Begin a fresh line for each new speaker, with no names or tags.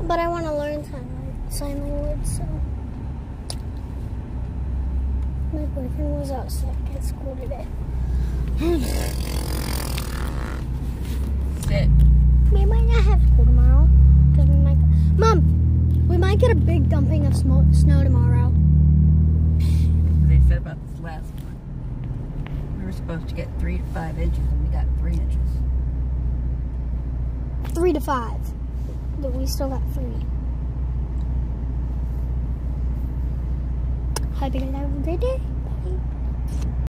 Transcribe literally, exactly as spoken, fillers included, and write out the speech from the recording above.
But I want to learn sign, sign language, so. My boyfriend was out sick at school today.
Sick.
We might not have school tomorrow. Because we might. Mom, we might get a big dumping of snow, snow tomorrow.
They said about this last one. We were supposed to get three to five inches, and we got three inches.
Three to five. But we still got three. Hope you guys have a great day.